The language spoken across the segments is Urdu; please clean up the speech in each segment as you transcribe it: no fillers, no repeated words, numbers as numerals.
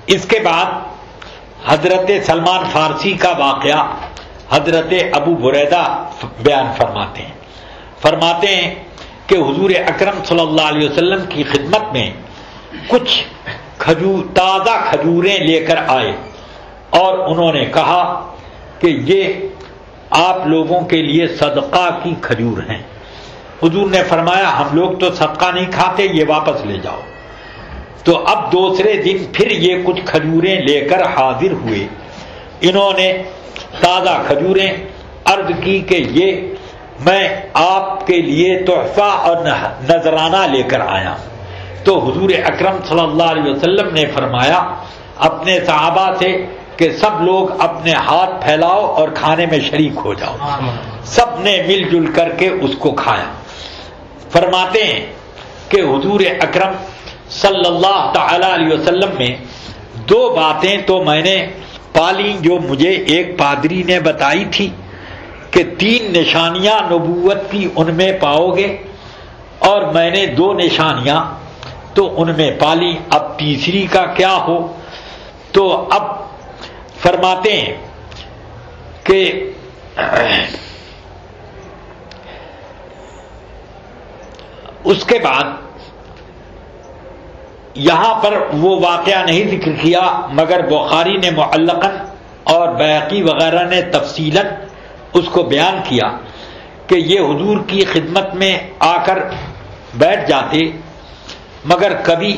اس کے بعد حضرت سلمان فارسی کا واقعہ حضرت ابو بریدہ بیان فرماتے ہیں کہ حضور اکرم صلی اللہ علیہ وسلم کی خدمت میں کچھ تازہ کھجوریں لے کر آئے اور انہوں نے کہا کہ یہ آپ لوگوں کے لیے صدقہ کی کھجور ہیں۔ حضور نے فرمایا ہم لوگ تو صدقہ نہیں کھاتے، یہ واپس لے جاؤ۔ تو اب دوسرے دن پھر یہ کچھ کھجوریں لے کر حاضر ہوئے، انہوں نے تازہ کھجوریں، عرض کی کہ یہ میں آپ کے لیے تحفہ اور نذرانہ لے کر آیا ہوں۔ تو حضور اکرم صلی اللہ علیہ وسلم نے فرمایا اپنے صحابہ سے کہ سب لوگ اپنے ہاتھ پھیلاؤ اور کھانے میں شریک ہو جاؤ۔ سب نے مل جل کر کے اس کو کھایا۔ فرماتے ہیں کہ حضور اکرم صلی اللہ تعالی علیہ وسلم میں دو باتیں تو میں نے پالی جو مجھے ایک پادری نے بتائی تھی کہ 3 نشانیاں نبوت کی ان میں پاؤ گے، اور میں نے 2 نشانیاں تو ان میں پالی، اب تیسری کا کیا ہو؟ تو اب فرماتے ہیں کہ اس کے بعد یہاں پر وہ واقعہ نہیں ذکر کیا، مگر بخاری نے معلقاً اور بیہقی وغیرہ نے تفصیلاً اس کو بیان کیا کہ یہ حضور کی خدمت میں آ کر بیٹھ جاتے، مگر کبھی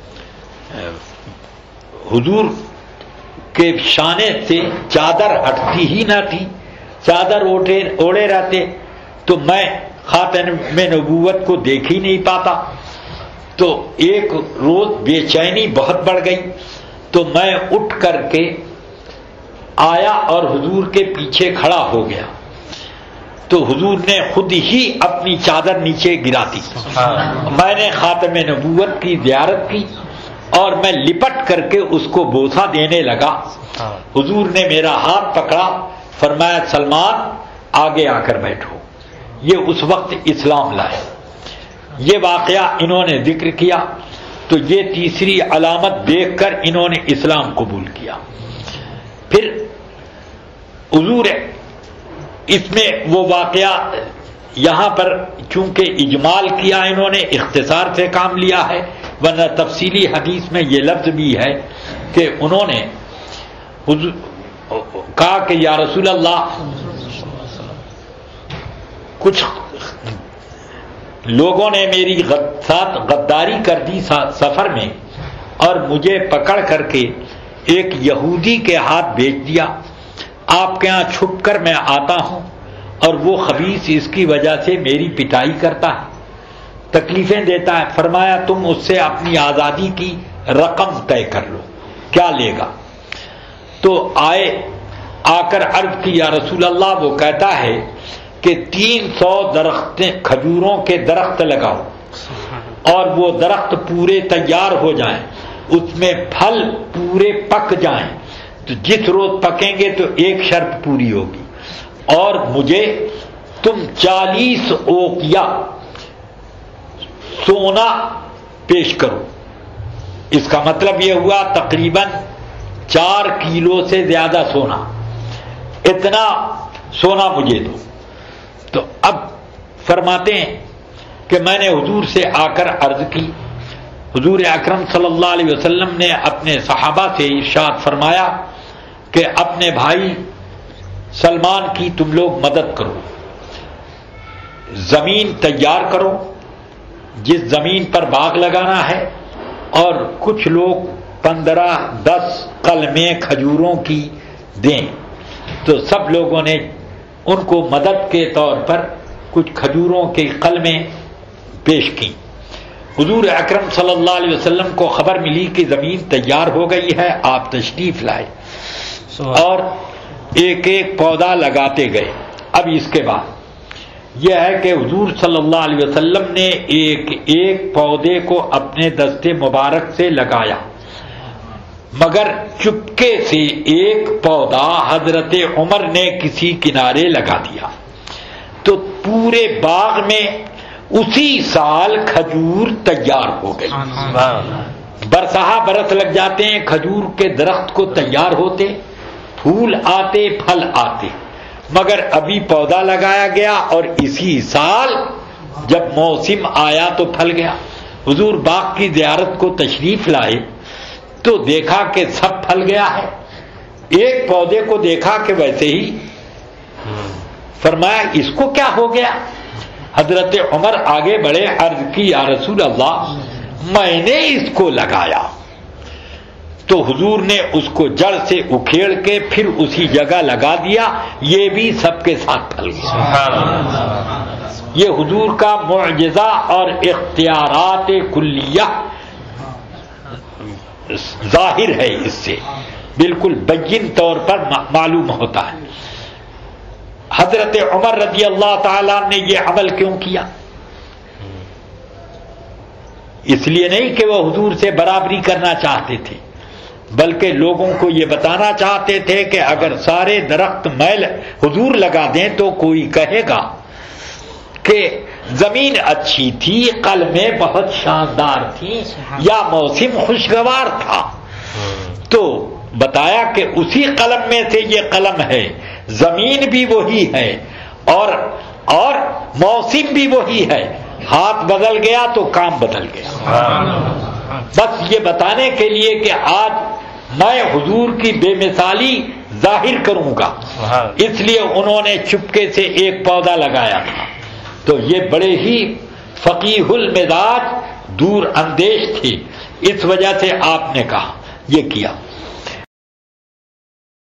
حضور کے شانے سے چادر ہٹتی ہی نہ تھی، چادر اوڑے رہتے، تو میں خاتم نبوت کو دیکھ ہی نہیں پاتا۔ تو ایک روز بے چینی بہت بڑھ گئی، تو میں اٹھ کر کے آیا اور حضور کے پیچھے کھڑا ہو گیا، تو حضور نے خود ہی اپنی چادر نیچے گرا دی۔ میں نے خاتم نبوت کی زیارت کی اور میں لپٹ کر کے اس کو بوسہ دینے لگا۔ حضور نے میرا ہاتھ پکڑا، فرمایا سلمان آگے آ کر بیٹھو، یہ اس وقت اسلام لائے۔ یہ واقعہ انہوں نے ذکر کیا، تو یہ تیسری علامت دیکھ کر انہوں نے اسلام قبول کیا۔ پھر حضور اس میں وہ واقعہ یہاں پر چونکہ اجمال کیا انہوں نے، اختصار سے کام لیا ہے، ورنہ تفصیلی حدیث میں یہ لفظ بھی ہے کہ انہوں نے کہا کہ یا رسول اللہ کچھ لوگوں نے میری ساتھ غداری کر دی سفر میں، اور مجھے پکڑ کر کے ایک یہودی کے ہاتھ بھیج دیا، آپ کے ہاں چھپ کر میں آتا ہوں، اور وہ خبیث اس کی وجہ سے میری پٹائی کرتا ہے، تکلیفیں دیتا ہے۔ فرمایا تم اس سے اپنی آزادی کی رقم طے کر لو، کیا لے گا؟ تو آئے، آ کر عرض کی یا رسول اللہ وہ کہتا ہے کہ 300 کھجوروں کے درخت لگاؤ، اور وہ درخت پورے تیار ہو جائیں، اس میں پھل پورے پک جائیں، تو جس روز پکیں گے تو ایک شرط پوری ہوگی، اور مجھے تم 40 اوقیہ سونا پیش کرو۔ اس کا مطلب یہ ہوا تقریباً 4 کلو سے زیادہ سونا، اتنا سونا مجھے دو۔ تو اب فرماتے ہیں کہ میں نے حضور سے آ کر عرض کی، حضور اکرم صلی اللہ علیہ وسلم نے اپنے صحابہ سے ارشاد فرمایا کہ اپنے بھائی سلمان کی تم لوگ مدد کرو، زمین تیار کرو جس زمین پر باغ لگانا ہے، اور کچھ لوگ 15-10 قلمیں کھجوروں کی دیں۔ تو سب لوگوں نے ان کو مدد کے طور پر کچھ کھجوروں کے قلمیں پیش کی۔ حضور اکرم صلی اللہ علیہ وسلم کو خبر ملی کہ زمین تیار ہو گئی ہے، آپ تشریف لائے اور ایک ایک پودا لگاتے گئے۔ اب اس کے بعد یہ ہے کہ حضور صلی اللہ علیہ وسلم نے ایک ایک پودے کو اپنے دستے مبارک سے لگایا، مگر چپکے سے ایک پودا حضرت عمر نے کسی کنارے لگا دیا، تو پورے باغ میں اسی سال کھجور تیار ہو گئی، برسہا برس لگ جاتے ہیں، کھجور کے درخت کو تیار ہوتے، پھول آتے، پھل آتے، مگر ابھی پودا لگایا گیا اور اسی سال جب موسم آیا تو پھل گیا۔ حضور باغ کی زیارت کو تشریف لائے تو دیکھا کہ سب پھل گیا ہے، ایک پودے کو دیکھا کہ ویسے ہی، فرمایا اس کو کیا ہو گیا؟ حضرت عمر آگے بڑھے، عرض کی یا رسول اللہ میں نے اس کو لگایا۔ تو حضور نے اس کو جڑ سے اکھیڑ کے پھر اسی جگہ لگا دیا، یہ بھی سب کے ساتھ پھل گیا۔ یہ حضور کا معجزہ اور اختیارات کلیہ ظاہر ہے، اس سے بالکل بین طور پر معلوم ہوتا ہے۔ حضرت عمر رضی اللہ تعالیٰ نے یہ عمل کیوں کیا؟ اس لیے نہیں کہ وہ حضور سے برابری کرنا چاہتے تھے، بلکہ لوگوں کو یہ بتانا چاہتے تھے کہ اگر سارے درخت میل حضور لگا دیں تو کوئی کہے گا کہ زمین اچھی تھی، قلمیں بہت شاندار تھی، یا موسم خوشگوار تھا۔ تو بتایا کہ اسی قلم میں سے یہ قلم ہے، زمین بھی وہی ہے اور موسم بھی وہی ہے، ہاتھ بدل گیا تو کام بدل گیا۔ بس یہ بتانے کے لیے کہ آج میں حضور کی بے مثالی ظاہر کروں گا، اس لیے انہوں نے چپکے سے ایک پودا لگایا تھا۔ تو یہ بڑے ہی فقیہ المزاج، دور اندیش تھے، اس وجہ سے آپ نے کہا یہ کیا۔